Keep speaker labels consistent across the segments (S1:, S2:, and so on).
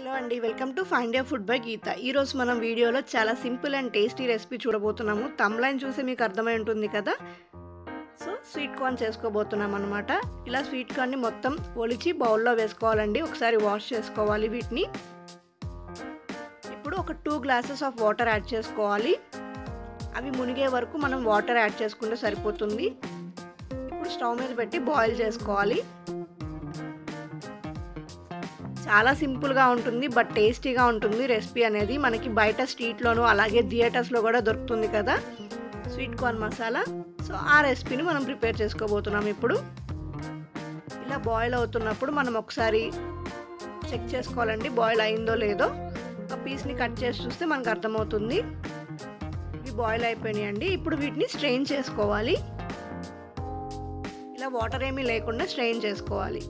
S1: Hello అండి, welcome to find your food by Geetha. ఈరోజు మనం వీడియోలో చాలా సింపుల్ అండ్ టేస్టీ రెసిపీ చూడబోతున్నాము. తమ్లైన్ చూసి మీకు అర్థమై ఉంటుంది కదా. సో స్వీట్ కార్న్ చేసుకోబోతున్నాం అనమాట. ఇలా స్వీట్ కార్న్ని మొత్తం ఒలిచి బౌల్లో వేసుకోవాలండి. ఒకసారి వాష్ చేసుకోవాలి వీటిని. ఇప్పుడు ఒక 2 గ్లాసెస్ ఆఫ్ వాటర్ యాడ్ చేసుకోవాలి. అవి మునిగే వరకు మనం వాటర్ యాడ్ చేసుకుంటే సరిపోతుంది. ఇప్పుడు స్టవ్ మీద పెట్టి బాయిల్ చేసుకోవాలి. చాలా సింపుల్గా ఉంటుంది, బట్ టేస్టీగా ఉంటుంది రెసిపీ అనేది. మనకి బయట స్ట్రీట్లోనూ అలాగే థియేటర్స్లో కూడా దొరుకుతుంది కదా స్వీట్ కార్న్ మసాలా. సో ఆ రెసిపీని మనం ప్రిపేర్ చేసుకోబోతున్నాం. ఇప్పుడు ఇలా బాయిల్ అవుతున్నప్పుడు మనం ఒకసారి చెక్ చేసుకోవాలండి, బాయిల్ అయిందో లేదో. ఒక పీస్ని కట్ చేసి చూస్తే మనకు అర్థమవుతుంది. ఇవి బాయిల్ అయిపోయినాయండి. ఇప్పుడు వీటిని స్ట్రెయిన్ చేసుకోవాలి. ఇలా వాటర్ ఏమీ లేకుండా స్ట్రెయిన్ చేసుకోవాలి.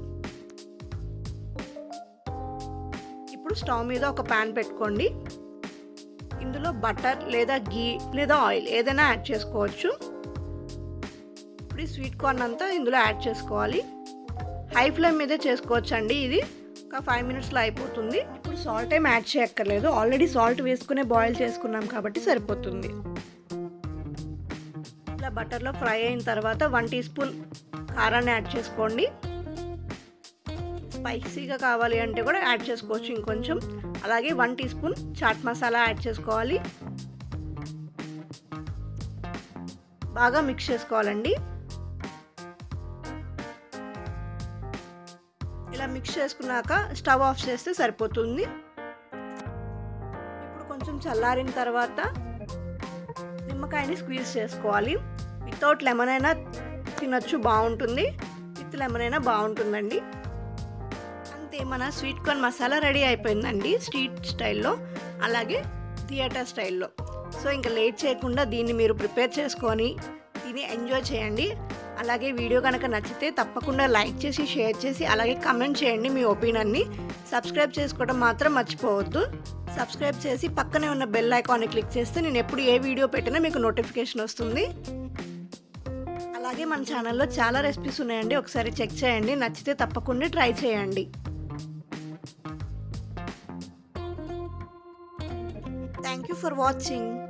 S1: ఇప్పుడు స్టవ్ మీద ఒక ప్యాన్ పెట్టుకోండి. ఇందులో బటర్ లేదా గీ లేదా ఆయిల్ ఏదైనా యాడ్ చేసుకోవచ్చు. ఇప్పుడు ఈ స్వీట్ కార్న్ అంతా ఇందులో యాడ్ చేసుకోవాలి. హై ఫ్లేమ్ మీదే చేసుకోవచ్చు అండి. ఇది ఒక 5 మినిట్స్లో అయిపోతుంది. ఇప్పుడు సాల్ట్ ఏం యాడ్ చేయక్కర్లేదు, ఆల్రెడీ సాల్ట్ వేసుకునే బాయిల్ చేసుకున్నాం కాబట్టి సరిపోతుంది. ఇలా బటర్లో ఫ్రై అయిన తర్వాత 1 టీ స్పూన్ కారాన్ని యాడ్ చేసుకోండి. స్పైసీగా కావాలి అంటే కూడా యాడ్ చేసుకోవచ్చు ఇంకొంచెం. అలాగే 1 teaspoon chaat masala add చేసుకోవాలి. బాగా మిక్స్ చేసుకోవాలండి. ఇలా మిక్స్ చేసుకున్నాక స్టవ్ ఆఫ్ చేస్తే సరిపోతుంది. ఇప్పుడు కొంచెం చల్లారిన తర్వాత నిమ్మకాయని స్క్వీజ్ చేసుకోవాలి. వితౌట్ లెమన్ అయినా తినచ్చు, బాగుంటుంది. విత్ లెమన్ అయినా బాగుంటుందండి. మన స్వీట్ కార్న్ మసాలా రెడీ అయిపోయిందండి, స్ట్రీట్ స్టైల్లో అలాగే థియేటర్ స్టైల్లో. సో ఇంకా లేట్ చేయకుండా దీన్ని మీరు ప్రిపేర్ చేసుకొని దీన్ని ఎంజాయ్ చేయండి. అలాగే వీడియో కనుక నచ్చితే తప్పకుండా లైక్ చేసి షేర్ చేసి అలాగే కమెంట్ చేయండి మీ ఒపీనియన్ని. సబ్స్క్రైబ్ చేసుకోవడం మాత్రం మర్చిపోవద్దు. సబ్స్క్రైబ్ చేసి పక్కనే ఉన్న బెల్ ఐకాన్ని క్లిక్ చేస్తే నేను ఎప్పుడు ఏ వీడియో పెట్టినా మీకు నోటిఫికేషన్ వస్తుంది. అలాగే మన ఛానల్లో చాలా రెసిపీస్ ఉన్నాయండి, ఒకసారి చెక్ చేయండి. నచ్చితే తప్పకుండా ట్రై చేయండి. Thank you for watching.